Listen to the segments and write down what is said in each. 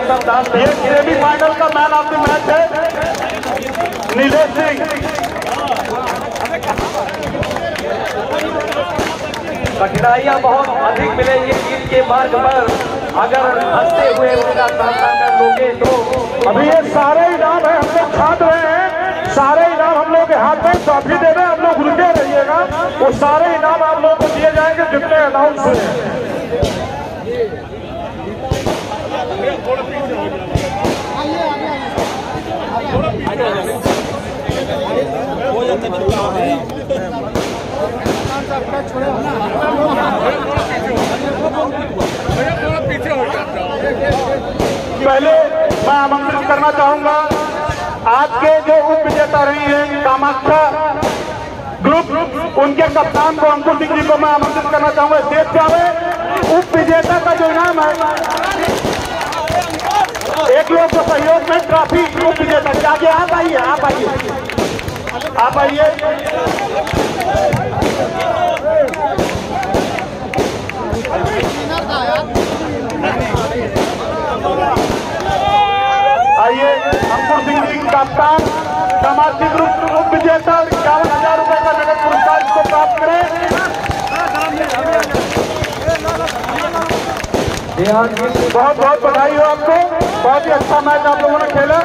ये सेमीफाइनल का man of the match है नीलेश सिंह। कठिनाइयां बहुत अधिक मिलेंगी जीत के मार्ग पर, अगर हंसते हुए उनका सामना कर लोगे तो। अभी ये सारे इनाम है, हम लोग छाट रहे हैं, सारे इनाम हम लोग के हाथ में ट्रॉफी दे रहे हैं, हम लोग रुके रहिएगा, वो सारे इनाम आप लोग को दिए जाएंगे जितने अनाउंस हुए हैं। पहले मैं आमंत्रित करना चाहूंगा आज के जो उप विजेता रही हैं कामाख्या ग्रुप, उनके कप्तान को अंकुर सिंह जी को मैं आमंत्रित करना चाहूंगा स्टेज पे आवे। उप विजेता का जो इनाम है, एक लोग के सहयोग में ट्रॉफी उप विजेता के आगे आप आइए, आप आइए, आप आइए। आइए अंकुर सिंह जी कप्तान कामाख्या ग्रुप उप विजेता 51,000 रुपए का नगद पुरस्कार इसको प्राप्त करें। बहुत बहुत बधाई हो आपको, बहुत ही अच्छा मैच आप लोगों ने खेला।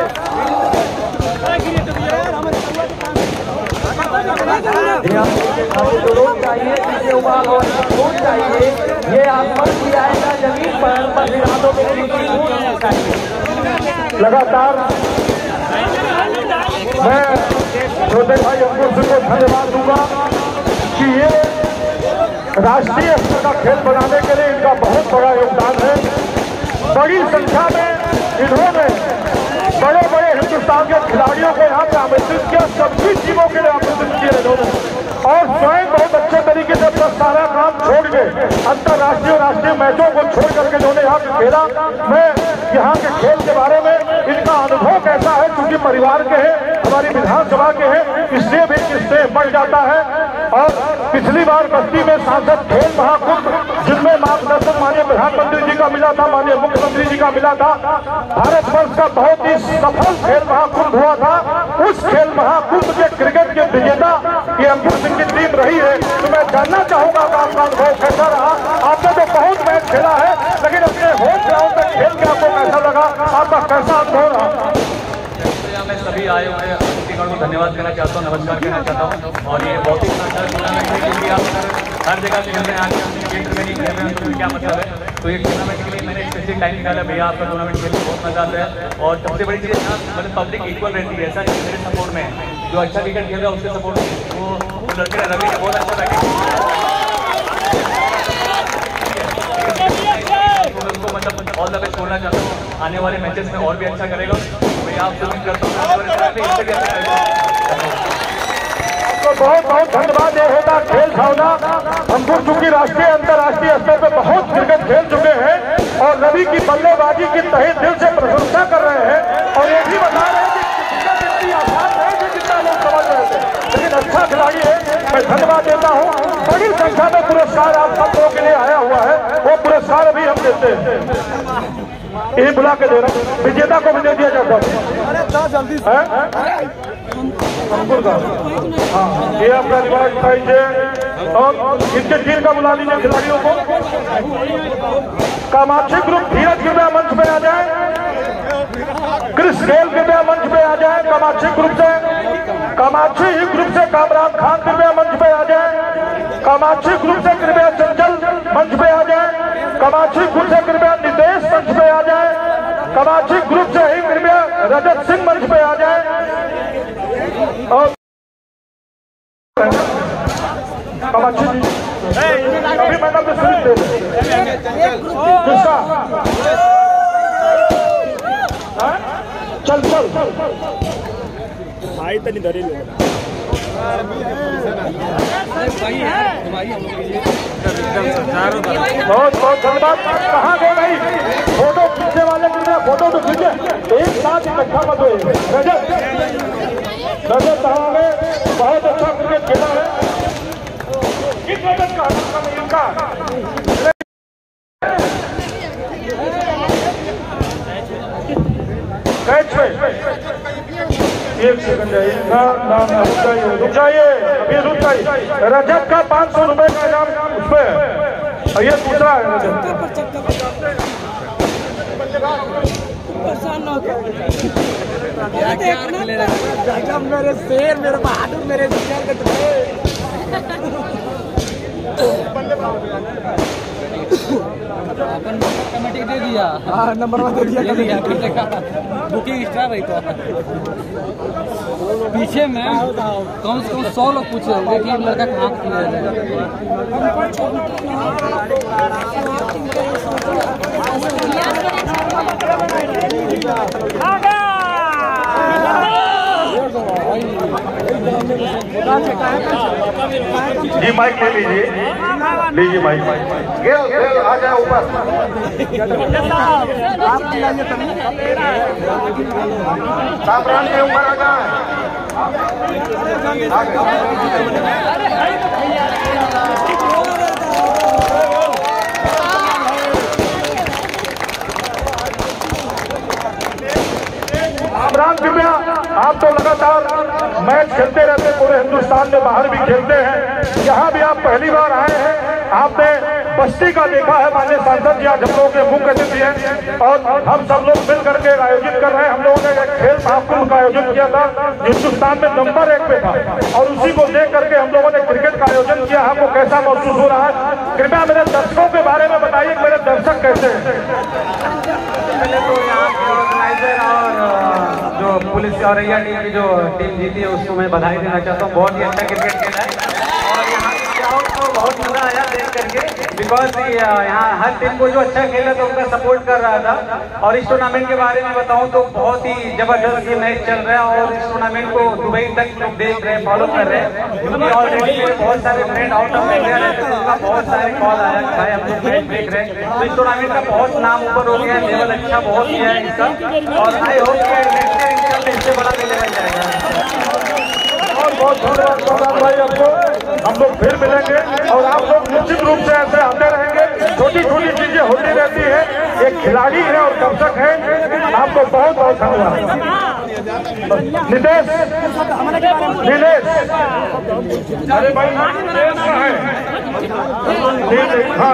तो रोक चाहिए, पीछे उबाल और रोक चाहिए, ये आसमान की आएगा जमीन पर इरादों में लगातार मैं छोटे भाई अंकुर सिंह को धन्यवाद दूंगा कि ये राष्ट्रीय स्तर का खेल बनाने के लिए इनका बहुत बड़ा योगदान है। बड़ी संख्या में इन्होंने बड़े बड़े हिंदुस्तान के खिलाड़ियों को यहाँ पे आमंत्रित किया, सभी टीमों के लिए आमंत्रित किया इन्होंने, और स्वयं बहुत अच्छे तरीके से अपना सारा काम छोड़ के अंतर्राष्ट्रीय राष्ट्रीय मैचों को छोड़ करके इन्होंने यहाँ पे खेला। मैं यहाँ के खेल के बारे में इनका अनुभव कैसा है, क्योंकि परिवार के हैं, हमारी विधानसभा के हैं, इसलिए भी इससे बढ़ जाता है। और पिछली बार बस्ती में सांसद खेल महाकुंभ, जिनमें मार्गदर्शन माननीय प्रधानमंत्री जी का मिला था, माननीय मुख्यमंत्री जी का मिला था, भारतवर्ष का बहुत ही सफल खेल महाकुंभ हुआ था। उस खेल महाकुंभ के क्रिकेट के विजेता ये अंकुर सिंह की टीम रही है। तो मैं जानना चाहूंगा आपका अनुभव कैसा रहा। आपने तो बहुत मैच खेला है, लेकिन अपने होम ग्राउंड में खेल के आपको कैसा लगा, आपका कैसा अनुभव रहा? मैं सभी आए हुए अतिथिगण को धन्यवाद देना चाहता हूँ, नमस्कार कहना चाहता हूँ। और ये बहुत ही अच्छा टूर्नामेंट है, क्योंकि आप हर जगह से खेल रहे हैं, आज केंद्र में नहीं खेल रहे हैं तो क्या मतलब है। तो ये टूर्नामेंट के लिए मैंने स्पेशल टाइम निकाला, भैया आपका टूर्नामेंट खेल बहुत मजा आता है। और सबसे बड़ी चीज़ मतलब पब्लिक इक्वल रहती है, ऐसा नहीं मेरे सपोर्ट में जो अच्छा क्रिकेट खेल रहा है उसके सपोर्ट में वो लड़के रवि ने बहुत अच्छा बैटिंग, उनको मतलब ऑल द बेस्ट बोलना चाहता हूँ। आने वाले मैचेस में और भी अच्छा करेगा, भैया आप उम्मीद करता हूँ आने वाले मैच में इससे भी अच्छा करेगा। तो बहुत बहुत धन्यवाद। ये होता खेल भावना। अंकुर चूंकि राष्ट्रीय अंतर्राष्ट्रीय स्तर पर बहुत क्रिकेट खेल चुके हैं और रवि की बल्लेबाजी की तहे दिल से प्रशंसा कर रहे हैं, और ये भी बता रहे हैं कि इतनी आसान है जितना लोग समझ रहे थे, लेकिन अच्छा खिलाड़ी है। मैं धन्यवाद देता हूँ। बड़ी संख्या में पुरस्कार आप सब लोगों के लिए आया हुआ है, वो पुरस्कार अभी हम देते हैं, यही बुला के दे रहा हूँ। विजेता को भी दे दिया जाता है जल्दी अंकुर का। हाँ, ये आपका रिवाज दीजिए और इनके टीम का बुला लीजिए खिलाड़ियों को। कामाक्षी ग्रुप धीरज कृपया मंच पे आ जाए, क्रिस गेल कृपया मंच पे आ जाए कामाक्षी ग्रुप से, कामाक्षी ही ग्रुप से कामराज खान कृपया मंच पे आ जाए, कामाक्षी ग्रुप से कृपया चंचल मंच पे आ जाए, कामाक्षी ग्रुप से कृपया नितेश मंच पे आ जाए, कामाक्षी ग्रुप से ही कृपया रजत सिंह मंच पे आ जाए। और कामाक्षी अभी मैडम तो स्लिप दे किसका? चल चल भाई तो नहीं धरी बहुत बहुत धन्यवाद। कहाँ गए भाई फोटो खींचने वाले, फोटो तो खींचे एक साथ इकट्ठा मत हुए। रजत रजत कहाँ गए? बहुत अच्छा क्रिकेट खेला है। किस रजत का पे? एक सेकंड रुक जाइए, अभी रुक जाइए। रजत का 500 रुपए का इनाम उस पे, और ये दूसरा है रजत। मेरे शेर, मेरे बहादुर, मेरे अपन कमेटी दे दिया। हाँ, नंबर दे दिया बुकिंग एक्स्ट्रा रही तो पीछे में कम से कम 100 लोग पूछे होंगे कि लड़का कहाँ जी माइक ले लीजिए माइक। गेल आ जाए ऊपर। सावधान के ऊपर आ जाए। राम कृपया, आप तो लगातार मैच खेलते रहते, पूरे हिंदुस्तान में बाहर भी खेलते हैं, यहाँ भी आप पहली बार आए हैं। आपने बस्ती का देखा है, माननीय सांसद जी आज हम लोगों के मुख्य अतिथि हैं, और हम सब लोग मिल करके आयोजित कर रहे हैं। हम लोगों ने एक खेल महाकुंभ का आयोजन किया था, हिंदुस्तान में नंबर 1 पे था, और उसी को देख करके हम लोगों ने क्रिकेट का आयोजन किया। आपको कैसा महसूस हो रहा है? कृपया मेरे दर्शकों के बारे में बताइए, मेरे दर्शक कैसे हैं? और जो पुलिस औरैया टीम की जो टीम जीती है उसको मैं बधाई देना चाहता हूँ। बहुत ही अच्छा क्रिकेट खेला है, और यहाँ तो बहुत मजा आया देख करके, बिकॉज यहाँ हर टीम को जो अच्छा खेला था उनका सपोर्ट कर रहा था। और इस टूर्नामेंट के बारे में बताऊं तो बहुत ही जबरदस्त ये मैच चल रहा है, और इस टूर्नामेंट को दुबई तक लोग देख रहे हैं, फॉलो कर रहे हैं, क्योंकि ऑलरेडी मेरे बहुत सारे फ्रेंड आउट ऑफ इंडिया रहते हैं, उनका बहुत सारे कॉल आया कि भाई हम लोग मैच देख रहे हैं। तो इस टूर्नामेंट का बहुत नाम ऊपर हो गया है, लेवल अच्छा बहुत किया है इसका, और आई होप कि इससे बड़ा भी लेवल जाएगा। और बहुत धन्यवाद भाई, आपको हम लोग फिर मिलेंगे, और आप लोग निश्चित रूप से ऐसे आते रहेंगे। छोटी छोटी चीजें होती रहती है, एक खिलाड़ी है और दर्शक है। आपको बहुत बहुत धन्यवाद। नितेश, अरे भाई हाँ,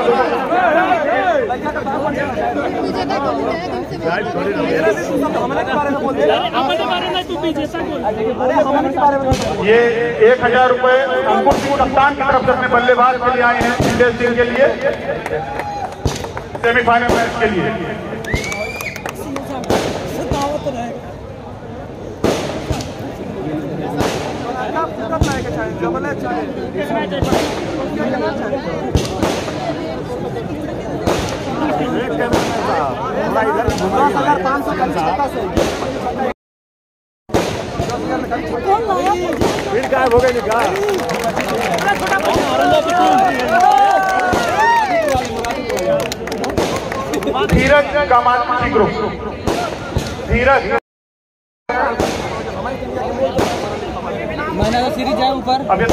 ये 1000 रुपए अंकुर सिंह कप्तान की तरफ से अपने बल्लेबाज के लिए आए हैं, इंडिया टीम के लिए सेमीफाइनल मैच के लिए। फिर गायब हो गए निकाल। धीरज कामाक्षी ग्रुप, धीरज मैंने सीरीज है ऊपर अभी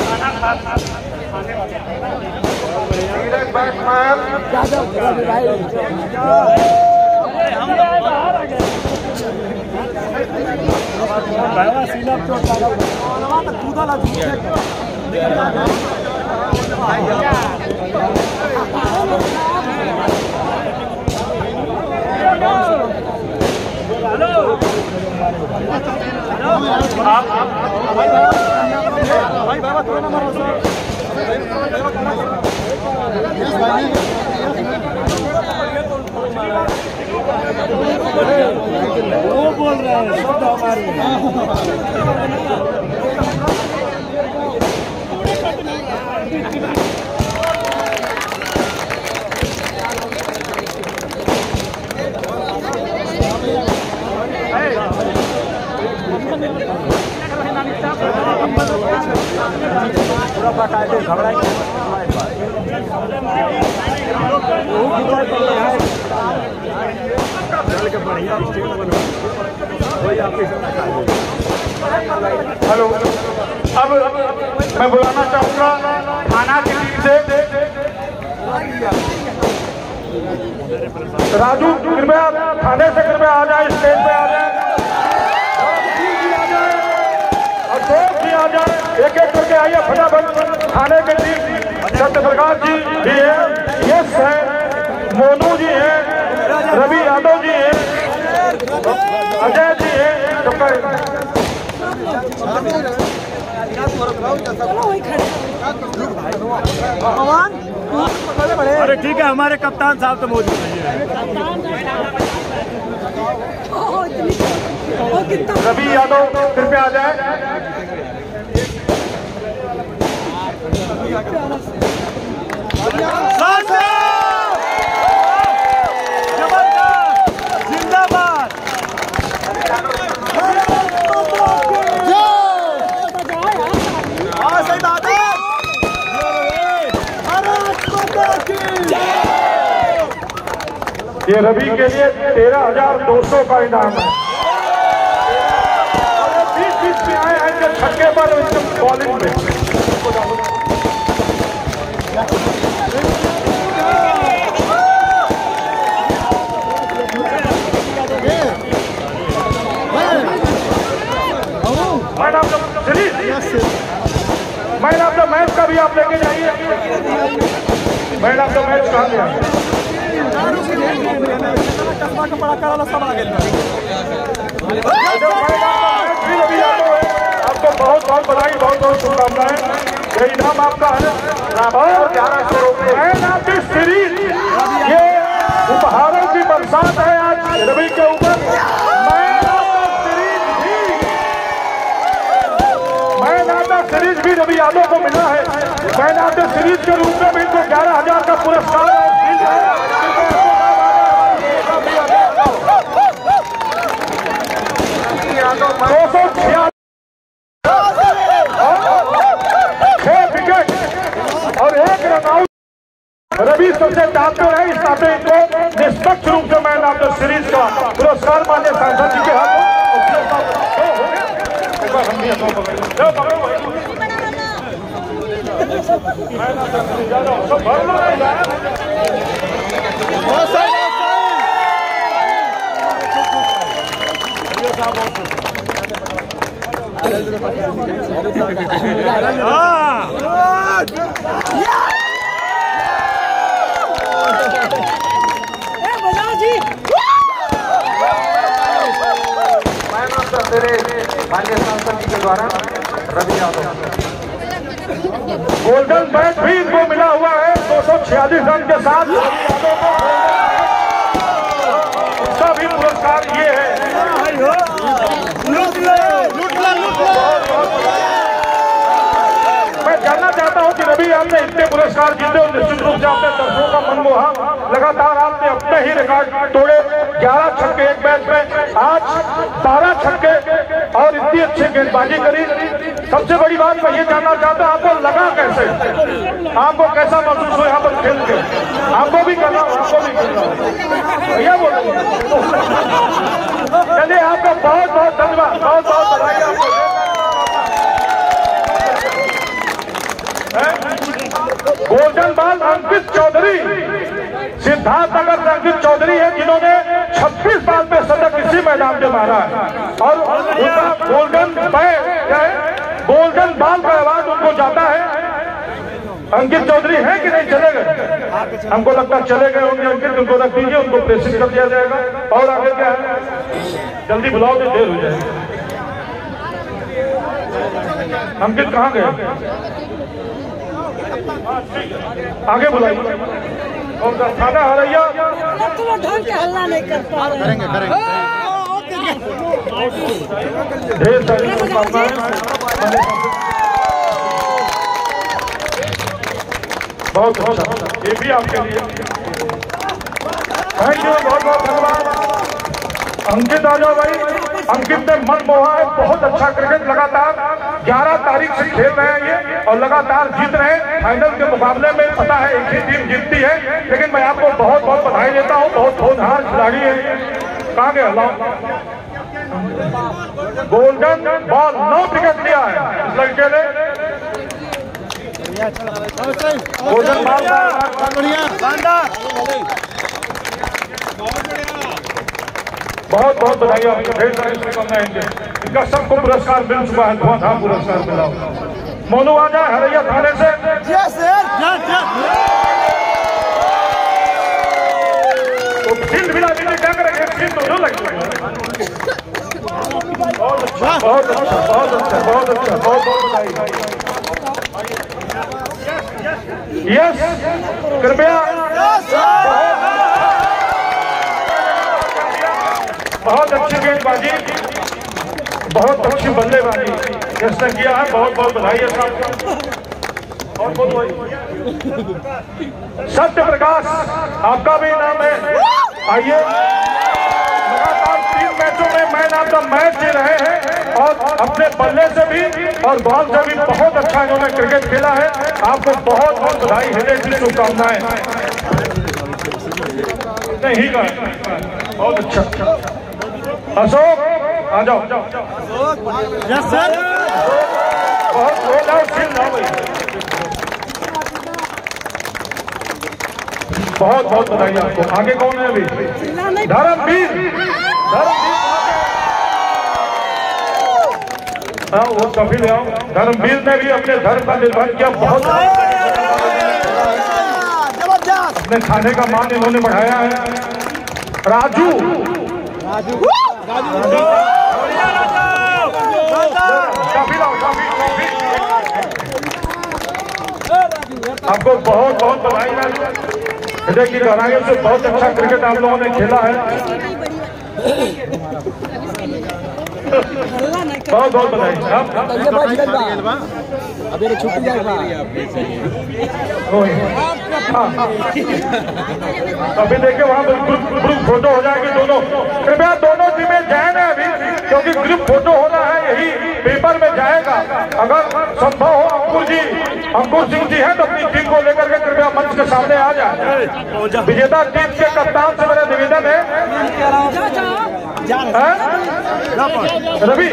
धीरज बैट्समैन भाई बाबा थोड़ा ना मारो सर। वो बोल रहे हैं शब्द हमारे। पूरा बकायदे घबरा हेलो, अब मैं बुलाना चाहूंगा थाना की टीम से राजू, कृपया थाने से कृपया आ जाए, स्टेज पे आ जाए। आइए फटाफट। थाने के टीम सत्यप्रकाश जी भी है, यश है, मोनू जी है, रवि यादव जी है, अजय जी है। अरे ठीक है, हमारे कप्तान साहब तो मौजूद नहीं है। रवि यादव कृपया आ जाए। जिंदाबाद। सही बात है। ये रवि के लिए 13,200 का इनाम है। बीच में आए हैं जब छक्के पर बॉलिंग में। मैन ऑफ द मैच का भी आप लेके जाइए। मैन ऑफ द मैच कहाँ गया? आपको बहुत बहुत बधाई, बहुत बहुत शुभकामनाएं। ये इनाम आपका है 1100 रुपये। मैन ऑफ द सीरीज, ये उपहारों की बरसात है आज रवि के ऊपर। मैन ऑफ द सीरीज भी रवि यादव को मिला है। मैन ऑफ द सीरीज के रूप में भी इनको 11,000 का पुरस्कार है। 6 विकेट और 1 रन आउट। रवि सबसे टॉप पे है, इस नाते इनको निष्पक्ष रूप से मैन ऑफ द सीरीज का पुरस्कार मान्य सांसद जी के हाथों। माननीय सांसद जी के द्वारा रवि यादव गोल्डन बैट भी इनको मिला हुआ है 246 रन के साथ। उसका भी पुरस्कार ये है। मैं जानना चाहता हूं कि रवि आपने इतने पुरस्कार जीते और निश्चित रूप से आपने दर्शकों का मन मोहा। लगातार आपने अपने ही रिकॉर्ड तोड़े। 11 छक्के एक मैच में, आज 12 छक्के और इतनी अच्छी गेंदबाजी करी। सबसे बड़ी बात मैं ये जानना चाहता हूं, आपको लगा कैसे? आपको कैसा महसूस हो यहाँ पर खेल के? आपको भी करना, आपको भी करना भैया बोलो। चलिए आपका बहुत बहुत धन्यवाद, बहुत बहुत बधाई आपको। गोल्डन बॉल अंकित चौधरी, सिद्धार्थ नगर से अंकित चौधरी है जिन्होंने 26 बाल पे शतक इसी मैदान में मारा है और उनका गोल्डन बॉल का अवार्ड उनको जाता है। अंकित चौधरी है कि नहीं? चले गए? हमको लगता है चले गए होंगे। अंकित उनको रख दीजिए, उनको प्रेषित कर दिया जाएगा। और आगे क्या है? जल्दी बुलाओ तो देर हो जाएगी। अंकित कहाँ गए? आगे बुलाइए। और थाना हरैया ढंग के हल्ला नहीं कर पा रहे हैं। ढेर सारी शुभकामनाएं। बहुत अच्छा, ये भी आपके लिए थैंक यू, बहुत बहुत धन्यवाद। अंकित आ जाओ भाई। अंकित ने मन मोहा है, बहुत अच्छा क्रिकेट लगातार 11 तारीख से खेल रहे हैं ये और लगातार जीत रहे हैं। फाइनल के मुकाबले में पता है एक ही टीम जीतती है, लेकिन मैं आपको बहुत बहुत बधाई देता हूँ। बहुत होनहार खिलाड़ी है। कहाँ गए? गोल्डन बॉल 9 विकेट लिया है इस लड़के ने। गोल्डन बॉल बहुत बहुत बधाई आपको। ढेर सारी शुभकामनाएं। इनका सबको पुरस्कार मिल चुका है, धुआंधार पुरस्कार मिला। मोनू आ जाए हरैया थाने से। तो फील्ड मिला दीजिए, क्या करेंगे, फील्ड दोनों लगे। बहुत अच्छा, बहुत अच्छा, बहुत अच्छा, बहुत अच्छा, बहुत बहुत बधाई। यस, कृपया बहुत अच्छी गेंदबाजी, बहुत अच्छी बल्लेबाजी जिसने किया है, बहुत बहुत बधाई है साहब। और सत्य प्रकाश आपका भी नाम है, आइए। लगातार 3 मैचों में मैन ऑफ द मैच दे रहे हैं और अपने बल्ले से भी और बॉल से भी बहुत अच्छा इन्होंने क्रिकेट खेला है। आपको बहुत बहुत बधाई, हृदय की शुभकामनाएं। नहीं का बहुत अच्छा। अशोक आ जाओ, यस सर। बहुत हो जाओ, सिल जाओ भाई। बहुत बहुत बधाई आपको। आगे कौन है अभी? धर्मवीर। हाँ, वो कभी ले आओ। धर्मवीर ने भी अपने धर्म का निर्वहन किया, बहुत अपने खाने का मान इन्होंने बढ़ाया है। राजू काफी लाओ, काफी। आपको बहुत बहुत बधाई है। हृदय की गहराइयों से बहुत अच्छा क्रिकेट आप लोगों ने खेला है। बहुत बहुत बधाई। अभी छुट्टी जाएगा। अभी देखिए वहाँ पर ग्रुप फोटो हो जाएगी दोनों। कृपया दोनों टीमें जाए ना अभी, क्योंकि ग्रुप फोटो होना है, यही पेपर में जाएगा। अगर संभव हो अंकुर सिंह जी हैं तो अपनी टीम को लेकर के कृपया मंच के सामने आ जाए। विजेता टीम के कप्तान से मेरा निवेदन है, रवि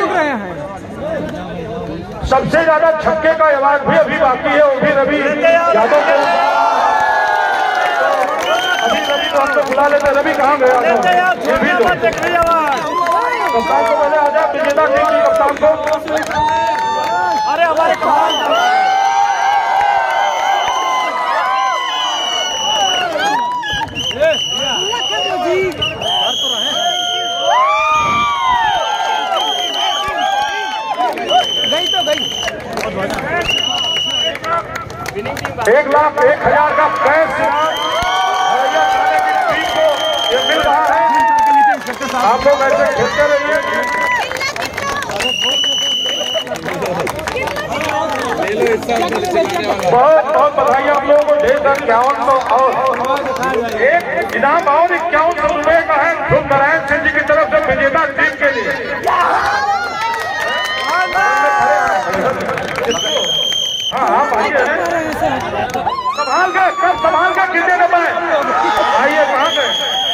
सबसे ज्यादा छक्के का अवार्ड भी अभी बाकी है, वो भी रवि यादव के। अभी रवि तो हमको बुला लेते, रवि कहाँ गया? ये भी कप्तान को पहले आ जाए, विजेता टीम की कप्तान को। अरे हमारे गई तो गई। 1,01,000 का कैश हरैया थाने की टीम को ये मिल रहा है। आप लोग ऐसे खेलते रहिए। बहुत बहुत बधाई आप लोगों को। 51,000 और एक इनाम और 51,000 रुपए का है ध्रुव नारायण सिंह जी की तरफ से विजेता टीम के लिए। हाँ हाँ आइए, संभाल के गिरने न पाए। आइए कहाँ से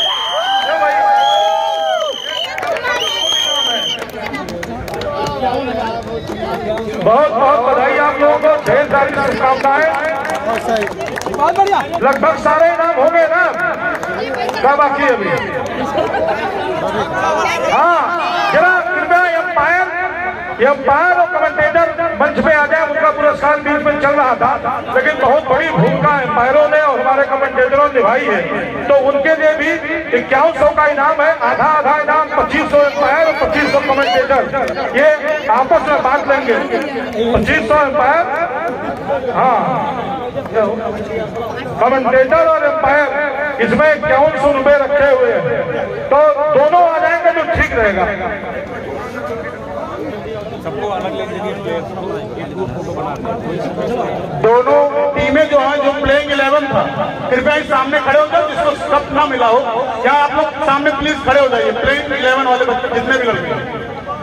बहुत बहुत बधाई आप लोगों को, ढेर सारी शुभकामनाएं। लगभग सारे इनाम हो गए ना, क्या बाकी अभी? हाँ, जरा कृपया एम्पायर और कमेंटेटर मंच पे आ जाए। उनका पुरस्कार बीच में चल रहा था, लेकिन बहुत बड़ी भूमिका एम्पायरों ने और हमारे कमेंटेटरों ने निभाई है, तो उनके लिए भी 5100 का इनाम है। आधा इनाम 2500 एम्पायर और 2500 कमेंटेटर, ये आपस में बांट लेंगे। 2500 एम्पायर, हाँ कमेंटेटर और एम्पायर, इसमें 5100 रुपए रखे हुए हैं, तो दोनों आ जाएंगे तो ठीक रहेगा। सबको अलग दोनों टीमें जो हैं, जो प्लेइंग 11 था, कृपया इस सामने खड़े हो जाओ जिसको कप ना मिला हो। क्या आप लोग सामने प्लीज खड़े हो जाइए, प्लेइंग 11 वाले बच्चे जितने भी लड़के हैं।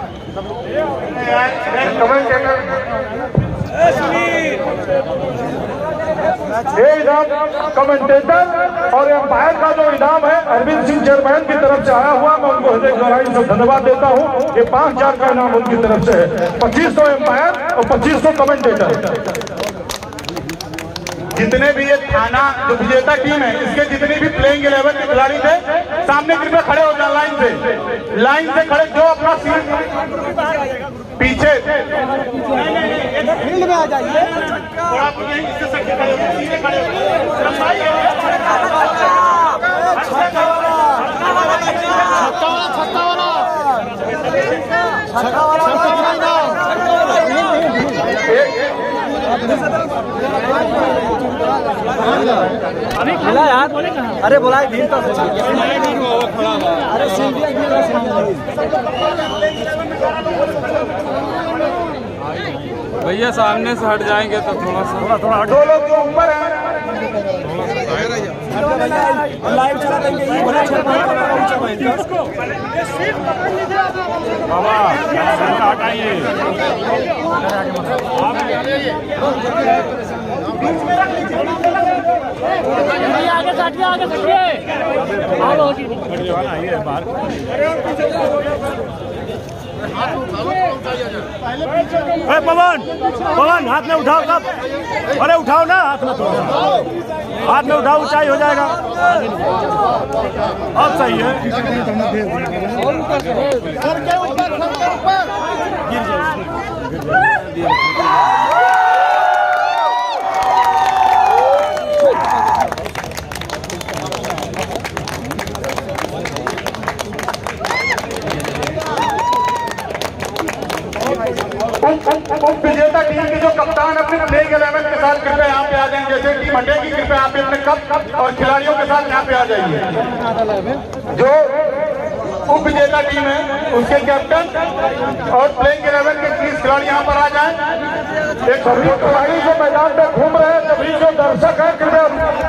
ये इनाम कमेंटेटर और एम्पायर का जो इनाम है अरविंद सिंह चेयरमैन की तरफ से आया हुआ, मैं उनको हृदय गहराई से धन्यवाद देता हूँ। ये 5,000 का इनाम उनकी तरफ से है। 2500 एम्पायर और 2500 कमेंटेटर। जितने भी ये थाना जो विजेता टीम है, इसके जितने भी प्लेइंग 11 के खिलाड़ी थे, सामने कृपया खड़े हो जाए लाइन से खड़े, जो अपना सीट पीछे फील्ड में आ जाइए। मिला यार, अरे बोला भीड़ तो अरे भैया सामने से हट जाएंगे तो थोड़ा दो लोग जो ऊपर हैं लाइव चला देंगे। हटाइए। पवन पवन हाथ में उठाओ सब। अरे उठाओ ना हाथ में, हाथ में उठाओ, ऊंचाई हो जाएगा। अब सही है। विजेता टीम के जो कप्तान अपने प्लेइंग 11 के साथ कृपया यहाँ पे आ जाएंगे। जैसे टीम हटेगी कृपया आप अपने कप और खिलाड़ियों के साथ यहाँ पे आ जाइए। जो उप विजेता टीम है उसके कैप्टन और प्लेइंग 11 के 30 खिलाड़ी यहाँ पर आ जाएं। एक सभी खिलाड़ी जो मैदान में घूम रहे हैं, सभी जो दर्शक हैं कृपया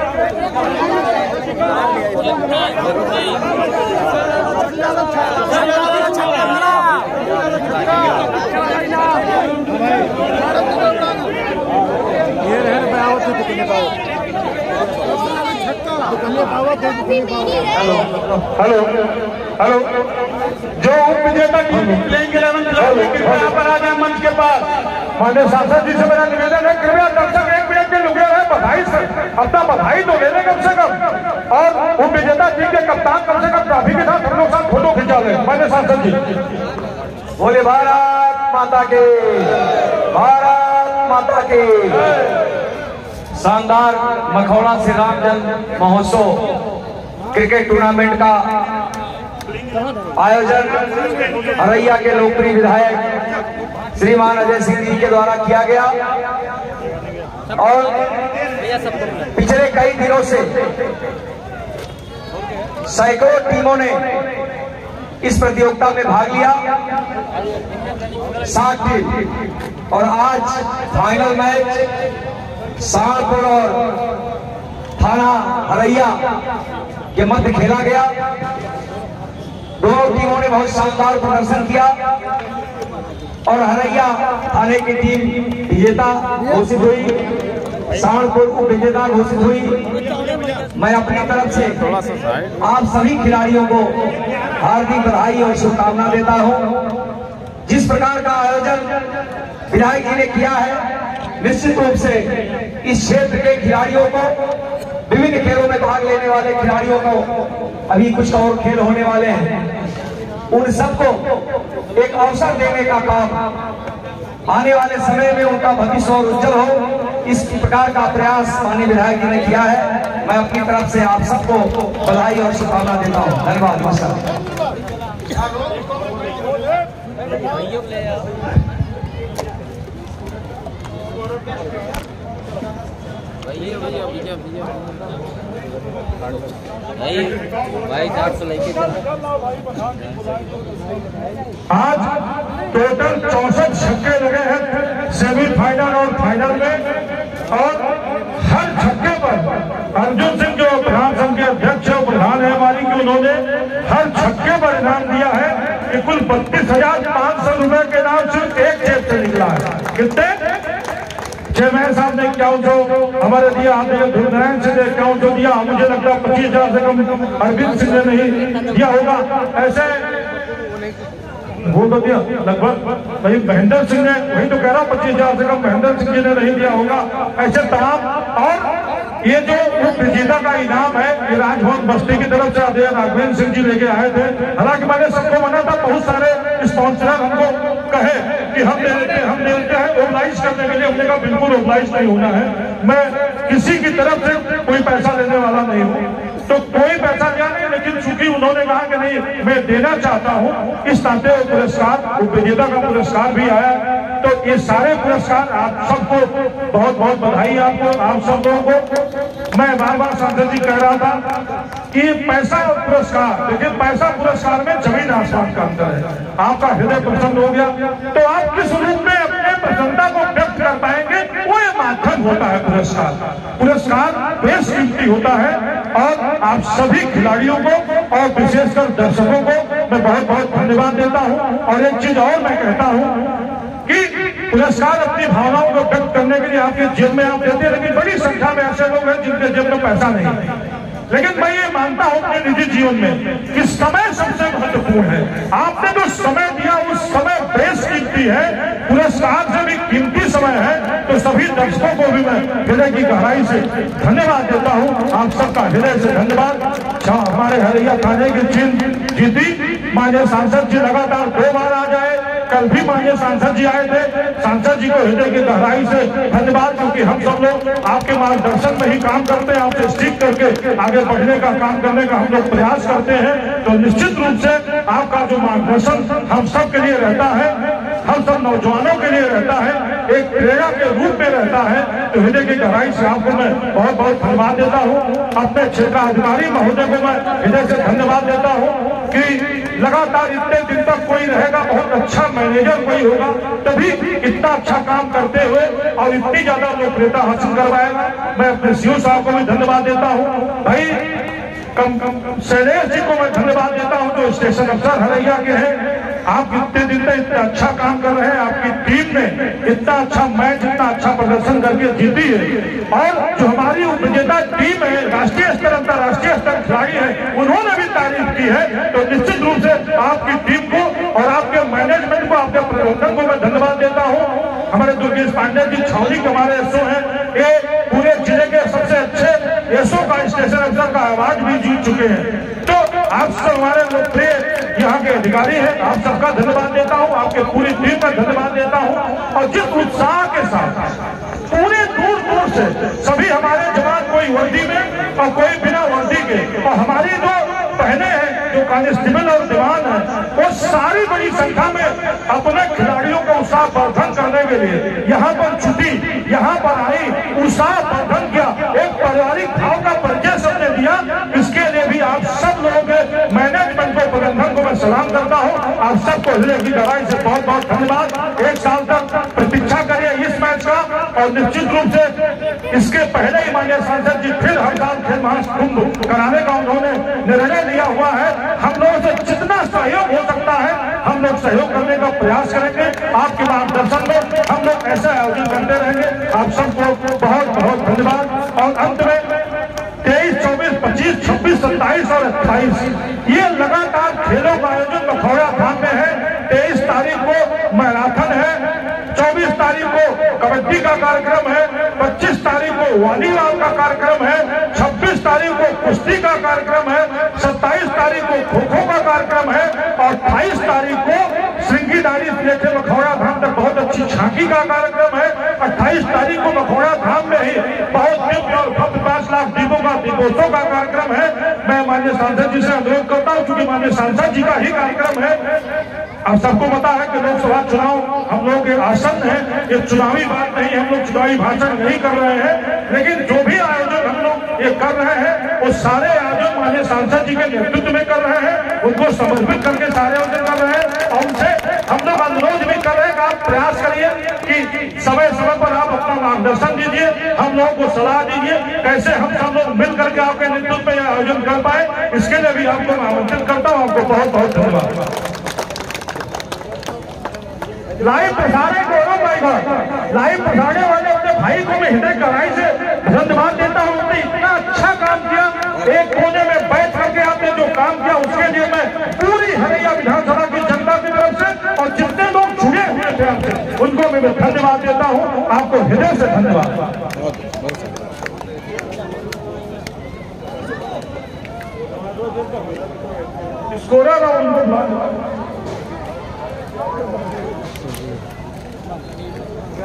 हेलो हेलो जो उप विजेता टीम प्लेइंग 11 खिलाड़ी कृपया यहाँ पर आ जाए मंच के पास। माननीय सांसद जी से मेरा निवेदन है कृपया दर्शक 1 मिनट के रुके रहे। बधाई से अपना बधाई तो ले लें कम से कम, और उप विजेता टीम के कप्तान कम से कम ट्रॉफी के साथ हम लोग साथ फोटो खिंचा लें। माननीय सांसद जी बोले भारत माता के, भारत माता के। शानदार मखौड़ा श्री रामजन्म महोत्सव क्रिकेट टूर्नामेंट का आयोजन हरैया के लोकप्रिय विधायक श्रीमान अजय सिंह जी के द्वारा किया गया और पिछले कई दिनों से सैकड़ों टीमों ने इस प्रतियोगिता में भाग लिया, 60 टीम, और आज फाइनल मैच सहारनपुर और थाना हरैया के मध्य खेला गया। दोनों टीमों ने बहुत शानदार प्रदर्शन किया और हरैया थाने की टीम विजेता घोषित हुई, सहारनपुर उप विजेता घोषित हुई। मैं अपनी तरफ से आप सभी खिलाड़ियों को हार्दिक बधाई और शुभकामना देता हूं। जिस प्रकार का आयोजन विधायक जी ने किया है, निश्चित रूप से इस क्षेत्र के खिलाड़ियों को, विभिन्न खेलों में भाग लेने वाले खिलाड़ियों को, अभी कुछ और खेल होने वाले हैं, उन सबको एक अवसर देने का काम आने वाले समय में उनका भविष्य और उज्जवल हो, इस प्रकार का प्रयास माननीय विधायक जी ने किया है। मैं अपनी तरफ से आप सबको बधाई और शुभकामना देता हूँ। धन्यवाद। नमस्कार। भाई 400 लेके आज टोटल 64 छक्के लगे हैं सेमीफाइनल और फाइनल में, और हर छक्के पर अर्जुन सिंह जो प्रधान संघ के अध्यक्ष और प्रधान है हमारी, कि उन्होंने हर छक्के पर इनाम दिया है कि कुल 32,500 रुपए के इनाम सिर्फ एक जेब से निकला है। कितने? चेयरमैन साहब ने इक्यावन सौ हमारे दिया, हमने ध्रुवनारायण सिंह ने 51 सौ दिया, मुझे लगता है 25,000 से कम अरविंद सिंह ने नहीं दिया होगा। ऐसे वो तो दिया लगभग भाई महेंद्र सिंह ने, वही तो कह रहा हूँ 25,000 से कम महेंद्र सिंह जी ने नहीं दिया होगा। ऐसे तमाम, और ये जो उप विजेता का इनाम है ये राजभवन बस्ती की तरफ से आदरणीय राघवेंद्र सिंह जी लेके आए थे। हालांकि मैंने सबको मना था, बहुत सारे स्पॉन्सर हमको कहे कि ओब्लाइज करने के लिए हमने कहा बिल्कुल ओब्लाइज नहीं होना है, मैं किसी की तरफ से कोई पैसा लेने वाला नहीं हूँ, तो कोई पैसा दिया नहीं, लेकिन चूंकि उन्होंने कहा कि नहीं मैं देना चाहता हूँ, इस नाते पुरस्कार उपविजेता का पुरस्कार भी आया। तो ये सारे पुरस्कार आप सबको बहुत बहुत बधाई, आपको आप सब लोगों को। मैं बार बार सांसद जी कह रहा था कि पैसा और पुरस्कार, देखिए पैसा पुरस्कार में जमीन आसमान का अंतर है। आपका हृदय प्रसन्न हो गया तो आप किस रूप में अपने प्रसन्नता को व्यक्त कर पाएंगे, वो ये माध्यम होता है पुरस्कार। पुरस्कार बेशकीमती होता है और आप सभी खिलाड़ियों को और विशेषकर दर्शकों को मैं बहुत बहुत धन्यवाद देता हूं। और एक चीज और मैं कहता हूं कि पुरस्कार अपनी भावनाओं को व्यक्त करने के लिए आपके जेब में आप देते हैं, लेकिन बड़ी संख्या में ऐसे लोग हैं जिनके जेब में पैसा नहीं है। लेकिन मैं ये मानता हूं अपने निजी जीवन में कि समय सबसे महत्वपूर्ण है। आपने जो समय दिया उस समय बेशकीमती है, पुरस्कार से भी कीमती समय है। तो सभी दर्शकों को भी मैं हृदय की गहराई से धन्यवाद देता हूं, आप सबका हृदय से धन्यवाद। हमारे हरैया थाने की जीती माननीय सांसद जी लगातार 2 बार आ जाए, कल भी माननीय सांसद जी आए थे। सांसद जी को हृदय की गहराई से धन्यवाद, क्योंकि हम सब लोग आपके मार्गदर्शन में ही काम करते हैं, आपसे सीख करके आगे बढ़ने का काम करने का हम लोग प्रयास करते हैं। तो निश्चित रूप से आपका जो मार्गदर्शन हम सब के लिए रहता है, हम सब नौजवानों के लिए रहता है, एक प्रेरणा के रूप में रहता है। तो हृदय की गहराई से आपको मैं बहुत बहुत धन्यवाद देता हूँ। अपने क्षेत्राधिकारी महोदय को मैं हृदय से धन्यवाद देता हूँ कि लगातार इतने दिन तक कोई रहेगा, बहुत अच्छा मैनेजर कोई होगा, तभी इतना अच्छा काम करते हुए और इतनी ज्यादा लोकप्रियता हासिल करवाएगा। मैं अपने सीओ साहब को भी धन्यवाद देता हूँ। भाई शैलेश जी को मैं धन्यवाद देता हूं जो स्टेशन अफसर हरैया के हैं। आप इतने दिन तक इतना अच्छा काम कर रहे हैं, आपकी टीम ने इतना अच्छा मैच, इतना अच्छा प्रदर्शन करके जीती है। और जो हमारी उपविजेता टीम है, राष्ट्रीय स्तर अंतर्राष्ट्रीय स्तर खिलाड़ी है, उन्होंने भी तारीफ की है। तो निश्चित रूप से आपकी टीम को और आपके मैनेजमेंट को, आपके प्रबंधन को मैं धन्यवाद देता हूँ। हमारे दुर्गेश पांडे जी छावनी के हमारे एसओ हैं, ये पूरे जिले के सबसे अच्छे एसओ का स्टेशन अफसर का अवार्ड भी जीत चुके हैं। तो आप सब हमारे लोकप्रिय यहाँ के अधिकारी हैं, आप सबका धन्यवाद देता हूँ, आपके पूरी टीम का धन्यवाद देता हूँ। और जिस उत्साह के साथ पूरे दूर दूर से सभी हमारे जवान, कोई वर्दी में और कोई बिना वर्दी के, और हमारी जो बहनें हैं जो कांस्टेबल और जवान है, वो सारी बड़ी संख्या में अपने खिलाड़ियों को उत्साह वर्धन करने के लिए यहाँ पर छुट्टी, यहाँ पर आई, उत्साह वर्धन किया, एक पारिवारिक भाव का परिचय सबने दिया। इसके लिए भी आप सब लोगों के मैनेजमेंट को, प्रबंधन को मैं सलाम करता हूँ। आप सबको हृदय की गहराई से बहुत बहुत धन्यवाद। 1 साल तक प्रतीक्षा करिए इस मैच का, और निश्चित रूप से इसके पहले ही माननीय सांसद जी फिर हर साल खेल महाकुंभ कराने का उन्होंने निर्णय लिया हुआ है। हम लोगों से जितना सहयोग हो सकता है हम लोग सहयोग करने का प्रयास करेंगे। आपके मार्गदर्शन में हम लोग ऐसा आयोजन करते रहेंगे। आप सबको बहुत बहुत धन्यवाद। और अंत में 23, 24, 25, 26, 27 और 28 ये लगातार खेलों का आयोजन मखौड़ा धाम में है। 23 तारीख को मैराथन है, 24 तारीख को कबड्डी का कार्यक्रम है, 25 तारीख को वॉलीबॉल का कार्यक्रम है, 26 तारीख को कुश्ती का कार्यक्रम है, 27 तारीख को खो खो का कार्यक्रम है, और 28 तारीख को श्रृंगीदारी से लेकर मखौड़ा धाम तक बहुत अच्छी झांकी का कार्यक्रम है। 28 तारीख को मखौड़ा धाम में ही बहुत दिव्य और भव्य 5 लाख दीपों का दीपोत्सव का कार्यक्रम है। मैं माननीय सांसद जी से अनुरोध करता हूँ, क्योंकि माननीय सांसद जी का ही कार्यक्रम है। आप सबको पता है कि लोकसभा चुनाव हम लोग के आसन्न है, ये चुनावी बात नहीं, हम लोग चुनावी भाषण नहीं कर रहे हैं, लेकिन जो भी आयोजन हम लोग ये कर रहे हैं वो सारे आयोजन माननीय सांसद जी के नेतृत्व में कर रहे हैं, उनको समर्पित करके सारे आयोजन कर रहे हैं। और उनसे हम लोग अनुरोध भी कर रहे हैं कि आप प्रयास करिए कि समय समय पर आप अपना मार्गदर्शन दीजिए, हम लोगों को सलाह दीजिए कैसे हम सब लोग मिल करके आपके नेतृत्व में आयोजन कर पाए। इसके लिए भी आपको आमंत्रित करता हूँ। आपको बहुत बहुत धन्यवाद। लाइव प्रसारण को लाइव प्रसारण वाले अपने भाई को मैं हृदय गहराई से धन्यवाद देता हूँ। उसने इतना अच्छा काम किया, एक कोने में बैठ करके आपने जो काम किया उसके लिए मैं पूरी हरैया विधानसभा की जनता की तरफ से और जितने लोग जुड़े हुए थे आपसे उनको मैं धन्यवाद देता हूँ। आपको हृदय से धन्यवाद। स्कोरर और उनको